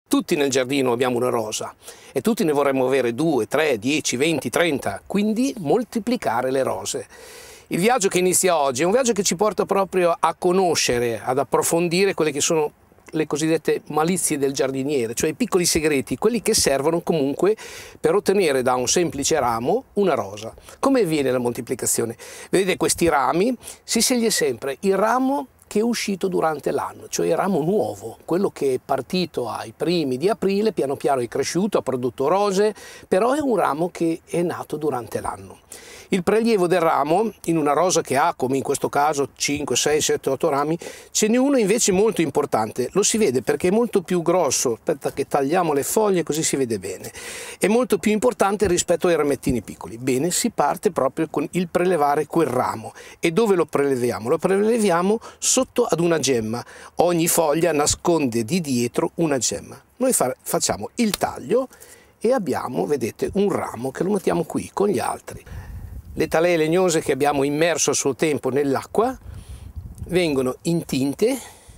Tutti nel giardino abbiamo una rosa e tutti ne vorremmo avere 2, 3, 10, 20, 30, quindi moltiplicare le rose. Il viaggio che inizia oggi è un viaggio che ci porta proprio a conoscere, ad approfondire quelle che sono le cosiddette malizie del giardiniere, cioè i piccoli segreti, quelli che servono comunque per ottenere da un semplice ramo una rosa. Come avviene la moltiplicazione? Vedete questi rami, si sceglie sempre il ramo che è uscito durante l'anno, cioè il ramo nuovo, quello che è partito ai primi di aprile, piano piano è cresciuto, ha prodotto rose, però è un ramo che è nato durante l'anno. Il prelievo del ramo, in una rosa che ha, come in questo caso, 5, 6, 7, 8 rami, ce n'è uno invece molto importante. Lo si vede perché è molto più grosso, aspetta che tagliamo le foglie così si vede bene. È molto più importante rispetto ai ramettini piccoli. Bene, si parte proprio con il prelevare quel ramo. E dove lo preleviamo? Lo preleviamo sotto ad una gemma. Ogni foglia nasconde di dietro una gemma. Noi facciamo il taglio e abbiamo, vedete, un ramo che lo mettiamo qui con gli altri. Le talee legnose che abbiamo immerso a suo tempo nell'acqua vengono intinte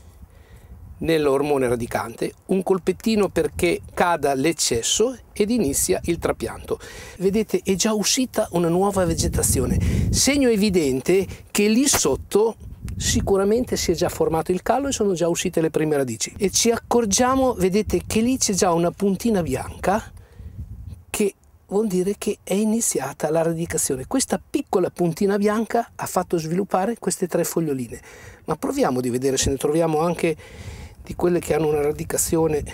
nell'ormone radicante, un colpettino perché cada l'eccesso ed inizia il trapianto. Vedete, è già uscita una nuova vegetazione, segno evidente che lì sotto sicuramente si è già formato il callo e sono già uscite le prime radici. E ci accorgiamo, vedete, che lì c'è già una puntina bianca che vuol dire che è iniziata la radicazione. Questa piccola puntina bianca ha fatto sviluppare queste 3 foglioline, ma proviamo di vedere se ne troviamo anche di quelle che hanno una radicazione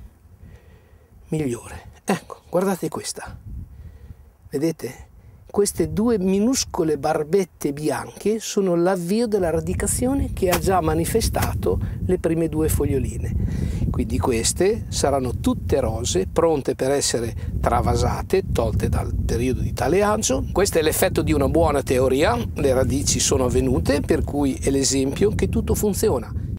migliore. Ecco, guardate questa, vedete? Queste 2 minuscole barbette bianche sono l'avvio della radicazione che ha già manifestato le prime 2 foglioline. Quindi queste saranno tutte rose, pronte per essere travasate, tolte dal periodo di taleaggio. Questo è l'effetto di una buona teoria, le radici sono avvenute, per cui è l'esempio che tutto funziona.